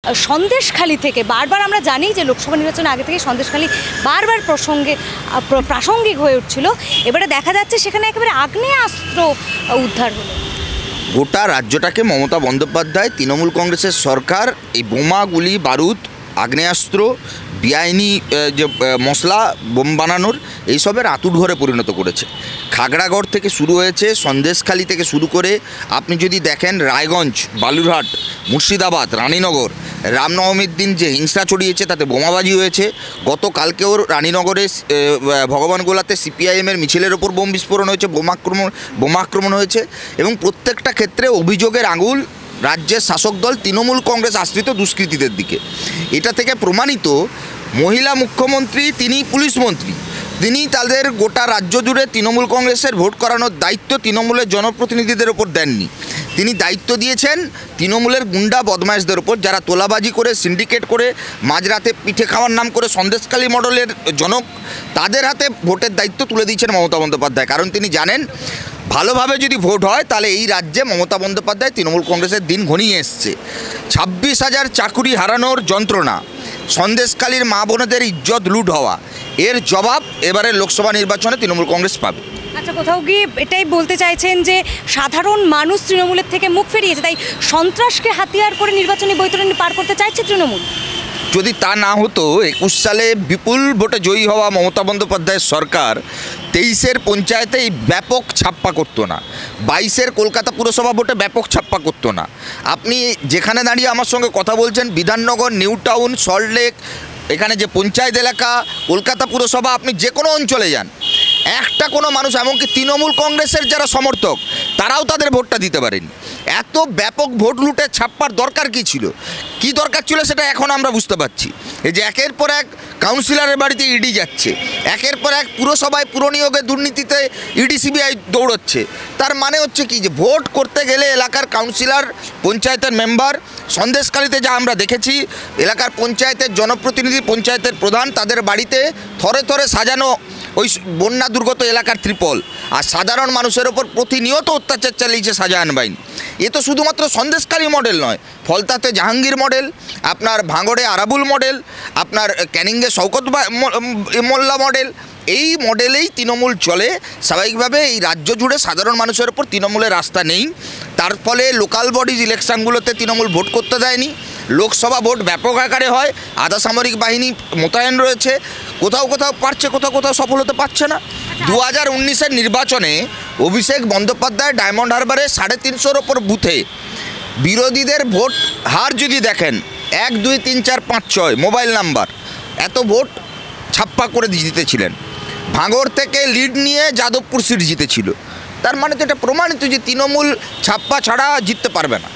সন্দেশখালি থেকে বারবার আমরা জানি যে লোকসভা নির্বাচনের আগে থেকে সন্দেশখালি বারবার প্রাসঙ্গিক হয়ে উঠছিল। এবারে দেখা যাচ্ছে সেখানে একেবারে আগ্নেয়াস্ত্র উদ্ধার হলো। গোটা রাজ্যটাকে মমতা বন্দ্যোপাধ্যায়, তৃণমূল কংগ্রেসের সরকার এই বোমা, গুলি, বারুদ, আগ্নেয়াস্ত্র, বেআইনি যে মশলা, বোম বানানোর এইসবের আঁতুড়ঘরে পরিণত করেছে। খাগড়াগড় থেকে শুরু হয়েছে, সন্দেশখালি থেকে শুরু করে আপনি যদি দেখেন রায়গঞ্জ, বালুরহাট, মুর্শিদাবাদ, রানীনগর, রামনবমীর দিন যে হিংসা ছড়িয়েছে তাতে বোমাবাজি হয়েছে। গতকালকেও রানীনগরে ভগবানগোলাতে সিপিআইএমের মিছিলের ওপর বোম বিস্ফোরণ হয়েছে, বোমা আক্রমণ হয়েছে এবং প্রত্যেকটা ক্ষেত্রে অভিযোগের আঙুল রাজ্যের শাসক দল তৃণমূল কংগ্রেস আশ্রিত দুষ্কৃতীদের দিকে। এটা থেকে প্রমাণিত মহিলা মুখ্যমন্ত্রী, তিনি পুলিশ মন্ত্রী, তিনি তাদের গোটা রাজ্য জুড়ে তৃণমূল কংগ্রেসের ভোট করানোর দায়িত্ব তৃণমূলের জনপ্রতিনিধিদের ওপর দেননি। তিনি দায়িত্ব দিয়েছেন তৃণমূলের গুন্ডা বদমাইশদের ওপর, যারা তোলাবাজি করে, সিন্ডিকেট করে, মাঝরাতে পিঠে খাওয়ার নাম করে সন্দেশখালী মডেলের জনক, তাদের হাতে ভোটের দায়িত্ব তুলে দিয়েছেন মমতা বন্দ্যোপাধ্যায়। কারণ তিনি জানেন ভালোভাবে যদি ভোট হয় তাহলে এই রাজ্যে মমতা বন্দ্যোপাধ্যায় তৃণমূল কংগ্রেসের দিন ঘনিয়ে এসছে। 26,000 চাকুরি হারানোর যন্ত্রণা, সন্দেশখালীর মা বোনেদের ইজ্জত লুট হওয়া, এর জবাব এবারে লোকসভা নির্বাচনে তৃণমূল কংগ্রেস পাবে। আচ্ছা, কোথাও গিয়ে এটাই বলতে চাইছেন যে সাধারণ মানুষ তৃণমূলের থেকে মুখ ফিরিয়েছে, তাই সন্ত্রাসকে হাতিয়ার করে নির্বাচনী বৈতরণী পার করতে চাইছে তৃণমূল? যদি তা না হতো, 21 সালে বিপুল ভোটে জয়ী হওয়া মমতা বন্দ্যোপাধ্যায়ের সরকার 23-এর পঞ্চায়েতে এই ব্যাপক ছাপ্পা করতো না, 22-এর কলকাতা পুরসভা ভোটে ব্যাপক ছাপ্পা করতো না। আপনি যেখানে দাঁড়িয়ে আমার সঙ্গে কথা বলছেন, বিধাননগর, নিউ টাউন, সল্টলেক, এখানে যে পঞ্চায়েত এলাকা, কলকাতা পুরসভা, আপনি যে কোনো অঞ্চলে যান, একটা কোনো মানুষ, এমনকি তৃণমূল কংগ্রেসের যারা সমর্থক তারাও তাদের ভোটটা দিতে পারেনি। এত ব্যাপক ভোট লুটে ছাপ্পার দরকার কী ছিল? কি দরকার ছিল সেটা এখন আমরা বুঝতে পারছি। এই যে একের পর এক কাউন্সিলরের বাড়িতে ইডি যাচ্ছে, একের পর এক পুরসভায় পুরনিয়োগে দুর্নীতিতে ইডি সিবিআই দৌড়চ্ছে, তার মানে হচ্ছে কি যে ভোট করতে গেলে এলাকার কাউন্সিলর, পঞ্চায়েতের মেম্বার, সন্দেশখালীতে যা আমরা দেখেছি, এলাকার পঞ্চায়েতের জনপ্রতিনিধি, পঞ্চায়েতের প্রধান, তাদের বাড়িতে থরে থরে সাজানো ওই বন্যা দুর্গত এলাকার ত্রিপল, আর সাধারণ মানুষের ওপর প্রতিনিয়ত অত্যাচার চালিয়েছে শাহজাহান বাহিনী। এ তো শুধুমাত্র সন্দেশখালী মডেল নয়, ফলতাতে জাহাঙ্গীর মডেল, আপনার ভাঙড়ে আরাবুল মডেল, আপনার ক্যানিংয়ে শওকত মোল্লা মডেল, এই মডেলেই তৃণমূল চলে। স্বাভাবিকভাবে এই রাজ্য জুড়ে সাধারণ মানুষের ওপর তৃণমূলের রাস্তা নেই। তার ফলে লোকাল বডিজ ইলেকশনগুলোতে তৃণমূল ভোট করতে দেয়নি। লোকসভা ভোট ব্যাপক আকারে হয়, আধা সামরিক বাহিনী মোতায়েন রয়েছে, কোথাও কোথাও পারছে, কোথাও কোথাও সফল হতে পারছে না। 2019-এর নির্বাচনে অভিষেক বন্দ্যোপাধ্যায় ডায়মন্ড হারবারে 350-র ওপর বুথে বিরোধীদের ভোট হার যদি দেখেন, 1, 2, 3, 4, 5, 6 মোবাইল নাম্বার, এত ভোট ছাপ্পা করে জিতেছিলেন। ভাঙড় থেকে লিড নিয়ে যাদবপুর সিট জিতেছিল। তার মানে তো এটা প্রমাণিত যে তৃণমূল ছাপ্পা ছাড়া জিততে পারবে না।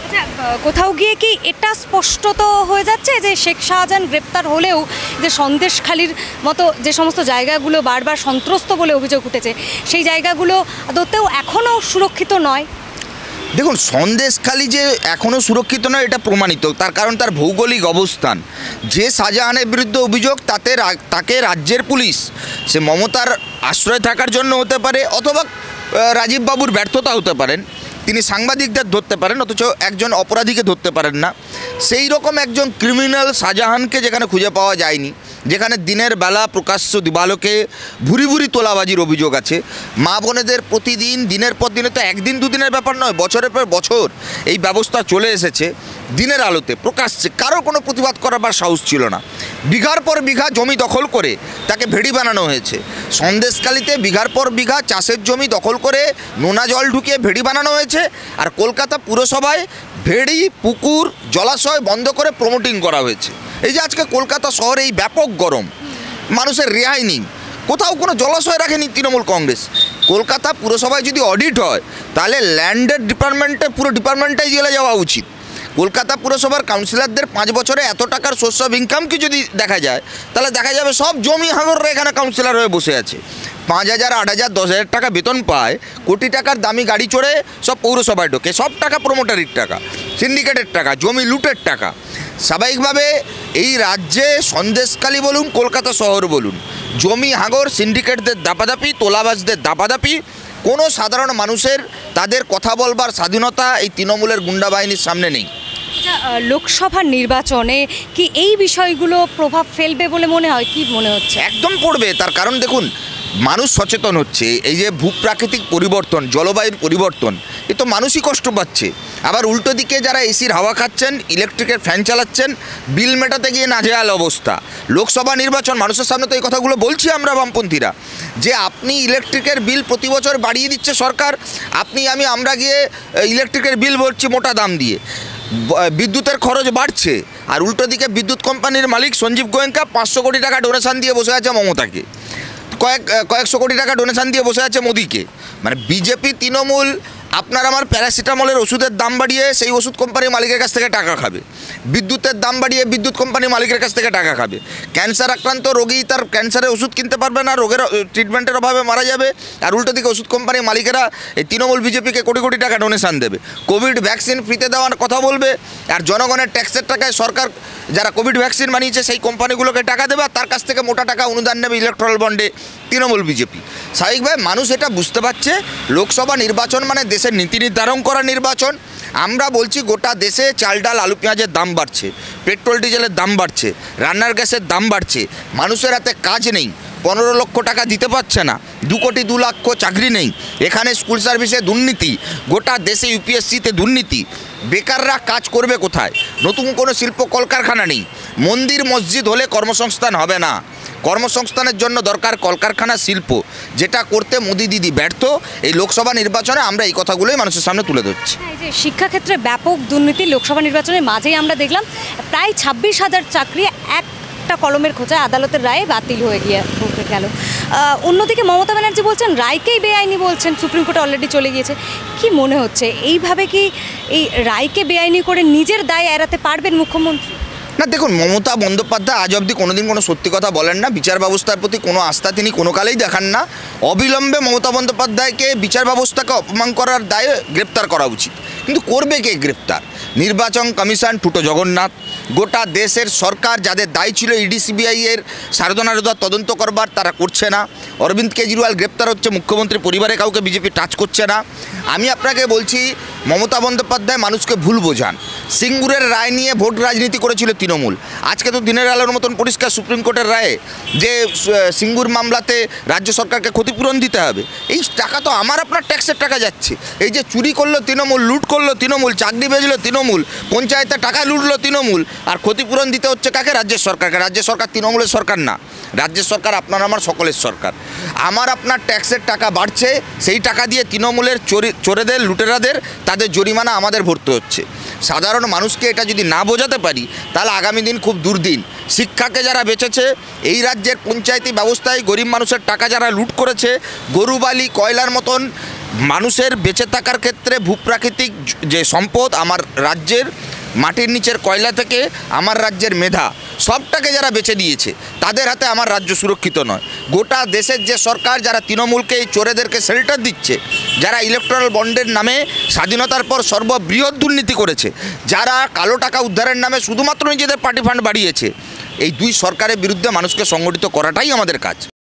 কোথাও গিয়ে কি এটা স্পষ্টত হয়ে যাচ্ছে যে শেখ শাহজাহান গ্রেপ্তার হলেও যে সন্দেশখালীর মতো যে সমস্ত জায়গাগুলো বারবার সন্ত্রস্ত বলে অভিযোগ উঠেছে, সেই জায়গাগুলো আদতেও এখনও সুরক্ষিত নয়? দেখুন, সন্দেশখালী যে এখনও সুরক্ষিত নয় এটা প্রমাণিত, তার কারণ তার ভৌগোলিক অবস্থান। যে শাহজাহানের বিরুদ্ধে অভিযোগ তাকে রাজ্যের পুলিশ, সে মমতার আশ্রয় থাকার জন্য হতে পারে, অথবা রাজীব বাবুর ব্যর্থতা হতে পারেন, তিনি সাংবাদিকদের ধরতে পারেন অথচ একজন অপরাধীকে ধরতে পারেন না। সেই রকম একজন ক্রিমিনাল শাহজাহানকে যেখানে খুঁজে পাওয়া যায়নি, যেখানে দিনের বেলা প্রকাশ্য দিবালোকে ভুরি ভুরি তোলাবাজির অভিযোগ আছে, মা বোনেদের প্রতিদিন দিনের পর দিনে, তো একদিন দুদিনের ব্যাপার নয়, বছরের পর বছর এই ব্যবস্থা চলে এসেছে, দিনের আলোতে প্রকাশ্যে কারো কোনো প্রতিবাদ করার সাহস ছিল না। বিঘার পর বিঘা জমি দখল করে তাকে ভেড়ি বানানো হয়েছে। সন্দেশখালীতে বিঘার পর বিঘা চাষের জমি দখল করে নোনা জল ঢুকিয়ে ভেড়ি বানানো হয়েছে, আর কলকাতা পুরসভায় ভেড়ি, পুকুর, জলাশয় বন্ধ করে প্রমোটিং করা হয়েছে। এই যে আজকে কলকাতা শহরে এই ব্যাপক গরম, মানুষের রেহাই নেই, কোথাও কোনো জলাশয় রাখেনি তৃণমূল কংগ্রেস। কলকাতা পুরসভায় যদি অডিট হয় তাহলে ল্যান্ডের ডিপার্টমেন্টে, পুরো ডিপার্টমেন্টটাই জেলে যাওয়া উচিত। কলকাতা পুরসভার কাউন্সিলরদের 5 বছরে এত টাকার সোর্স অফ ইনকাম কি যদি দেখা যায়, তাহলে দেখা যাবে সব জমি হাঙররা এখানে কাউন্সিলর হয়ে বসে আছে। 5,000, 8,000, 10,000 টাকা বেতন পায়, কোটি টাকার দামি গাড়ি চড়ে সব পৌরসভায় ঢোকে, সব টাকা প্রমোটারির টাকা, সিন্ডিকেটের টাকা, জমি লুটের টাকা। স্বাভাবিকভাবে এই রাজ্যে সন্দেশখালী বলুন, কলকাতা শহর বলুন, জমি হাঙর, সিন্ডিকেটদের দাপাদাপি, তোলাবাজদের দাপাদাপি, কোনো সাধারণ মানুষের তাদের কথা বলবার স্বাধীনতা এই তৃণমূলের গুন্ডা বাহিনীর সামনে নেই। লোকসভা নির্বাচনে কি এই বিষয়গুলো প্রভাব ফেলবে বলে মনে হয়, কি মনে হচ্ছে? একদম পড়বে। তার কারণ দেখুন, মানুষ সচেতন হচ্ছে। এই যে ভূপ্রাকৃতিক পরিবর্তন, জলবায়ুর পরিবর্তন, এ তো মানুষই কষ্ট পাচ্ছে। আবার উল্টো দিকে যারা এসির হাওয়া খাচ্ছেন, ইলেকট্রিকের ফ্যান চালাচ্ছেন, বিল মেটাতে গিয়ে নাজেহাল অবস্থা। লোকসভা নির্বাচন, মানুষের সামনে তো এই কথাগুলো বলছি আমরা বামপন্থীরা, যে আপনি ইলেকট্রিকের বিল প্রতি বছর বাড়িয়ে দিচ্ছে সরকার, আমরা গিয়ে ইলেকট্রিকের বিল ভরছি মোটা দাম দিয়ে, বিদ্যুতের খরচ বাড়ছে। আর উল্টো দিকে বিদ্যুৎ কোম্পানির মালিক সঞ্জীব গোয়েঙ্কা 500 কোটি টাকা ডোনেশন দিয়ে বসে আছে মমতাকে, কয়েকশো কোটি টাকা ডোনেশন দিয়ে বসে আছে মোদিকে। মানে বিজেপি, তৃণমূল আপনার আমার প্যারাসিটামলের ওষুধের দাম বাড়িয়ে সেই ওষুধ কোম্পানির মালিকের কাছ থেকে টাকা খাবে, বিদ্যুতের দাম বাড়িয়ে বিদ্যুৎ কোম্পানির মালিকের কাছ থেকে টাকা খাবে। ক্যান্সার আক্রান্ত রোগী তার ক্যান্সারের ওষুধ কিনতে পারবে না, রোগের ট্রিটমেন্টের অভাবে মারা যাবে। আর উল্টো দিকে ওষুধ কোম্পানির মালিকেরা এই তৃণমূল বিজেপিকে কোটি কোটি টাকা ডোনেশন দেবে, কোভিড ভ্যাকসিন ফ্রিতে দেওয়ার কথা বলবে। আর জনগণের ট্যাক্সের টাকায় সরকার যারা কোভিড ভ্যাকসিন বানিয়েছে সেই কোম্পানিগুলোকে টাকা দেবে, আর তার কাছ থেকে মোটা টাকা অনুদান নেবে ইলেকট্রাল বন্ডে তৃণমূল বিজেপি। স্বাভাবিকভাবে মানুষ এটা বুঝতে পারছে, লোকসভা নির্বাচন মানে দেশের নীতি নির্ধারণ করা নির্বাচন। আমরা বলছি গোটা দেশে চাল ডাল আলু পেঁয়াজের দাম বাড়ছে, পেট্রোল ডিজেলের দাম বাড়ছে, রান্নার গ্যাসের দাম বাড়ছে, মানুষের হাতে কাজ নেই, 15 লক্ষ টাকা দিতে পারছে না, 2 কোটি 2 লক্ষ চাকরি নেই, এখানে স্কুল সার্ভিসে দুর্নীতি, গোটা দেশে ইউপিএসসিতে দুর্নীতি, বেকাররা কাজ করবে কোথায়? নতুন কোনো শিল্প কলকারখানা নেই, মন্দির মসজিদ হলে কর্মসংস্থান হবে না, কর্মসংস্থানের জন্য দরকার কলকারখানা, শিল্প, যেটা করতে মোদি দিদি ব্যর্থ। এই লোকসভা নির্বাচনে আমরা এই কথাগুলোই মানুষের সামনে তুলে ধরছি। এই যে শিক্ষাক্ষেত্রে ব্যাপক দুর্নীতি লোকসভা নির্বাচনের মাঝেই আমরা দেখলাম, প্রায় 26,000 চাকরি একটা কলমের খোঁচায় আদালতের রায়ে বাতিল হয়ে গেল। অন্যদিকে মমতা ব্যানার্জি বলছেন রায়কেই বেআইনি বলছেন, সুপ্রিম কোর্টে অলরেডি চলে গিয়েছে। কি মনে হচ্ছে, এইভাবে কি এই রায়কে বেআইনি করে নিজের দায় এড়াতে পারবেন মুখ্যমন্ত্রী? না দেখুন, মমতা বন্দ্যোপাধ্যায় আজ অবধি কোনোদিন কোনো সত্যি কথা বলেন না, বিচার ব্যবস্থার প্রতি কোনো আস্থা তিনি কোনো কালেই দেখান না। অবিলম্বে মমতা বন্দ্যোপাধ্যায়কে বিচার ব্যবস্থাকে অপমান করার দায়ে গ্রেপ্তার করা উচিত। কিন্তু করবে কে গ্রেপ্তার? নির্বাচন কমিশন টুটো জগন্নাথ, গোটা দেশের সরকার যাদের দায়ী ছিল ইডি সিবিআই এর সারদা তদন্ত করবার, তারা করছে না। অরবিন্দ কেজরিওয়াল গ্রেপ্তার হচ্ছে, মুখ্যমন্ত্রী পরিবারে কাউকে বিজেপি টাচ করছে না। আমি আপনাকে বলছি, মমতা বন্দ্যোপাধ্যায় মানুষকে ভুল বোঝান। সিঙ্গুরের রায় নিয়ে ভোট রাজনীতি করেছিল তৃণমূল, আজকে তো দিনের আলোর মতন পরিষ্কার সুপ্রিম কোর্টের রায়ে যে সিঙ্গুর মামলাতে রাজ্য সরকারকে ক্ষতিপূরণ দিতে হবে। এই টাকা তো আমার আপনার ট্যাক্সের টাকা যাচ্ছে। এই যে চুরি করলো তৃণমূল, লুট করলো তৃণমূল, চাকরি বেজলো তৃণমূল, পঞ্চায়েতে টাকা লুটলো তৃণমূল, আর ক্ষতিপূরণ দিতে হচ্ছে কাকে? রাজ্যের সরকারকে। রাজ্যের সরকার তৃণমূলের সরকার না, রাজ্যের সরকার আপনার আমার সকলের সরকার। আমার আপনার ট্যাক্সের টাকা বাড়ছে, সেই টাকা দিয়ে তৃণমূলের চোরেদের, লুটেরাদের, তাদের জরিমানা আমাদের ভরতে হচ্ছে। সাধারণ মানুষকে এটা যদি না বোঝাতে পারি, তাহলে আগামী দিন খুব দুর্দিন। শিক্ষাকে যারা বেচেছে, এই রাজ্যের পঞ্চায়েতি ব্যবস্থায় গরিব মানুষের টাকা যারা লুট করেছে, গরু বালি কয়লার মতন মানুষের বেঁচে থাকার ক্ষেত্রে ভূপ্রাকৃতিক যে সম্পদ, আমার রাজ্যের মাটির নিচের কয়লা থেকে আমার রাজ্যের মেধা, সবটাকে যারা বেচে দিয়েছে, তাদের হাতে আমার রাজ্য সুরক্ষিত নয়। গোটা দেশের যে সরকার যারা তৃণমূলকে, এই চোরেদেরকে শেল্টার দিচ্ছে, যারা ইলেকট্রাল বন্ডের নামে স্বাধীনতার পর সর্ববৃহৎ দুর্নীতি করেছে, যারা কালো টাকা উদ্ধারের নামে শুধুমাত্র নিজেদের পার্টি ফান্ড বাড়িয়েছে, এই দুই সরকারের বিরুদ্ধে মানুষকে সংগঠিত করাটাই আমাদের কাজ।